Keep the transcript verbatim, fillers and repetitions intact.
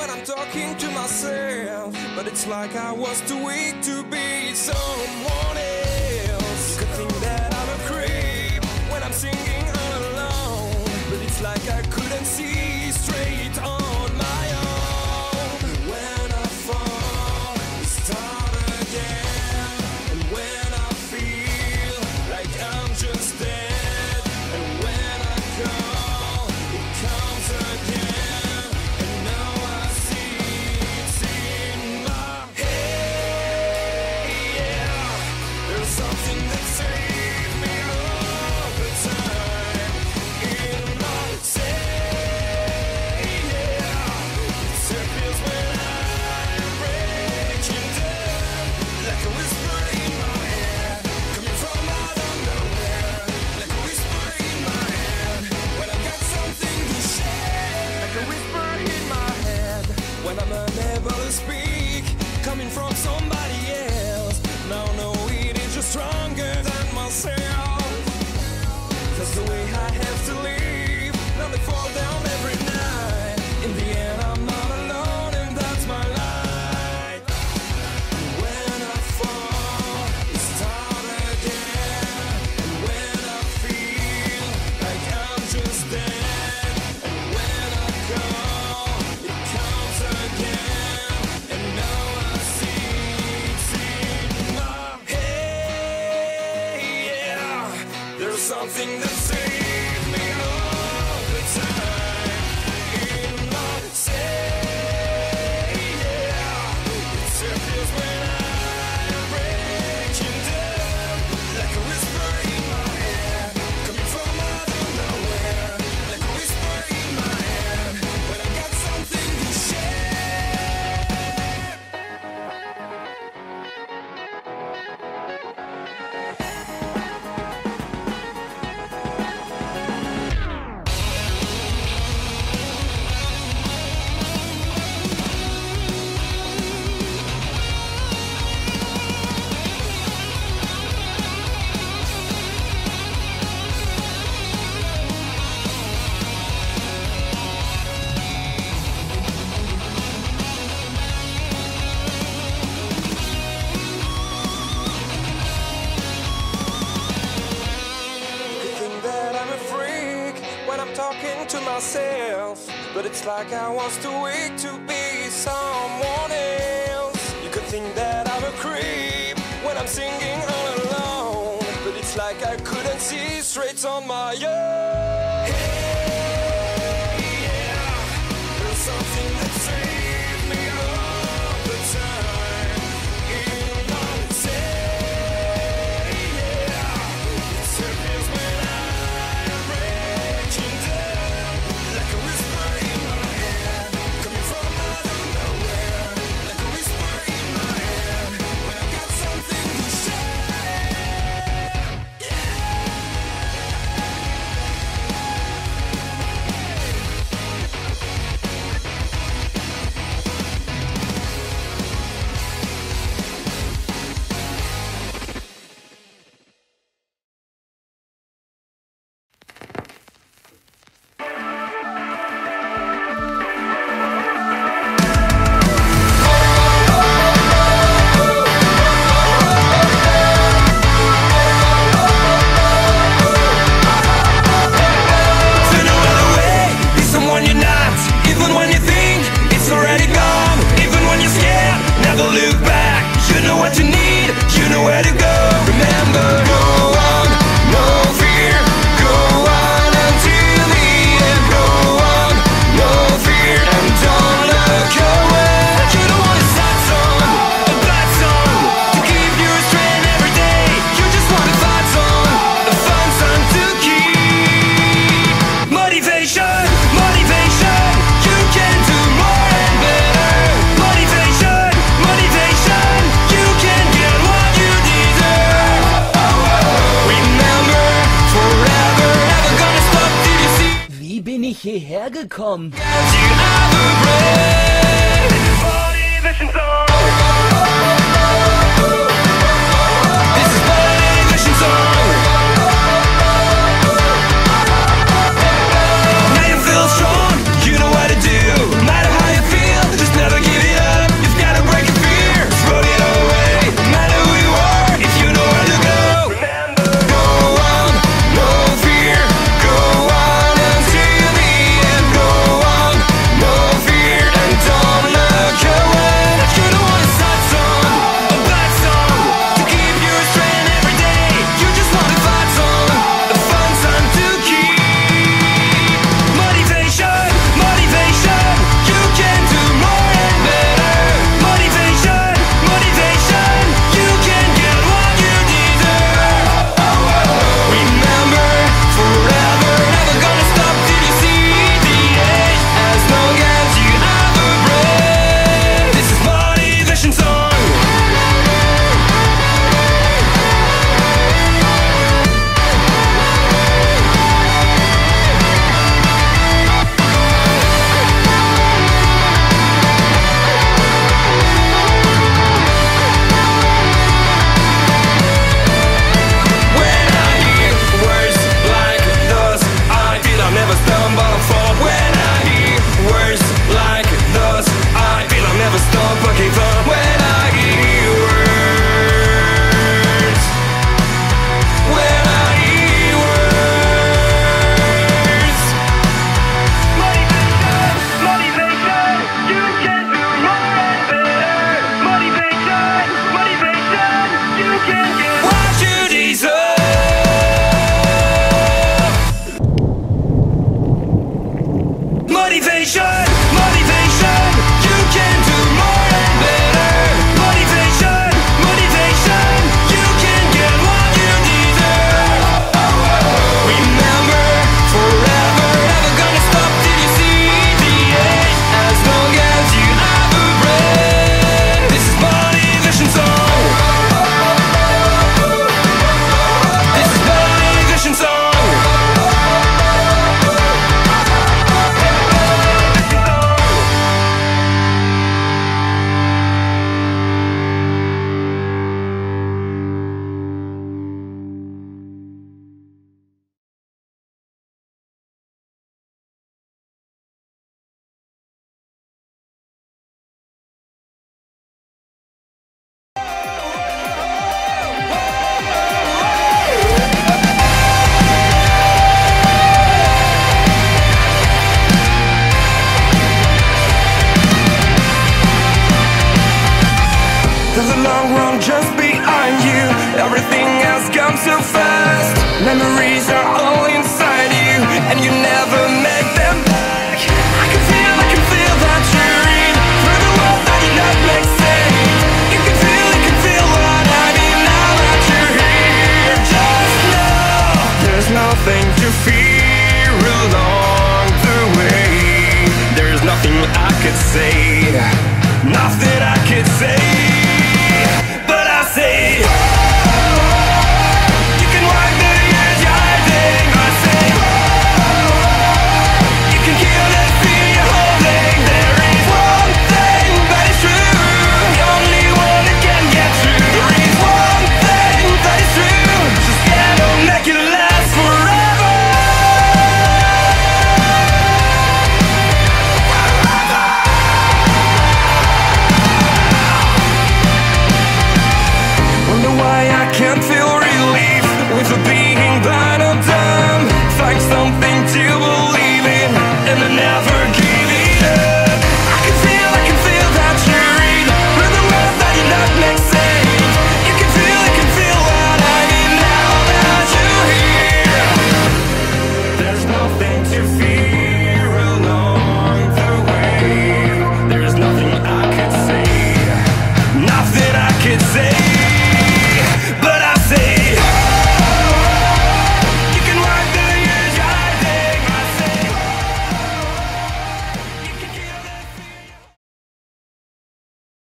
when I'm talking to myself, but it's like I was too weak to be someone else. You could think that I'm a creep when I'm singing all alone, but it's like I couldn't see straight on my own. When I fall, I start again, and when I feel like I'm just dead, and when I call, it comes again, and now I see it's in my head. Yeah, there's something that saves me all the time in myself. Yeah, it surfaces when I'm breaking down, like a whisper in my head, coming from out of nowhere, like a whisper in my head, when I got something to share, like a whisper in my head, when I'm unable to speak, coming from somebody else. Now no, it is just stronger than myself. That's the way I have to live. Now they fall down every night. In the end, I'm not alone, and that's my life. When I fall, I start again. And when I feel like I'm just dead, and when I call, it comes again. And now I see it's in my head. Yeah, there's something that saves me all the time in myself. Yeah, it surfaces when I'm breaking down, like a whisper in my head, coming from out of nowhere, like a whisper in my head, when I got something to share. You think that I'm a freak when I'm talking to myself, but it's like I was too weak to be someone else. You could think that I'm a creep when I'm singing all alone, but it's like I couldn't see straight on my own. Hey, yeah, there's something that saves me all the time in myself. Yeah, it surfaces when I'm breaking down, like a whisper in my head, coming from out of nowhere, like a whisper in my head, when I got something to share. To no other way, be someone you're not. Even when you think it's already gone, even when you're scared, never look back. You know what you need, you know where to go. Remember, go on, no fear. Go on until the end. Go on, no fear, and don't look away. You don't want a sad song, a bad song, to keep you restrained every day. You just want a fun song, a fun song to keep. Motivation, motivation, you can do more and better. Motivation, motivation, you can get what you deserve. Oh, oh. Remember, forever, never gonna stop till you see. Wie bin ich hierher gekommen? Get you out of breath. Motivation song. This is motivation song. Now you feel strong, you know what to do. No matter how you feel, can't get what you deserve. Motivation, motivation, you can do more and better. Motivation, motivation, you can get what you deserve. Remember, forever, never gonna stop till you see the end. As long as you have a breath. This is motivation song. This is motivation song. There's a long road just behind you. Everything has come so fast. Memories are all inside you, and you never make them back. I can feel, I can feel that you're in through the world that did not make sense. You can feel, you can feel what I mean now that you're here. Just know there's nothing to fear along the way. There's nothing I could say, nothing I could say. Can't feel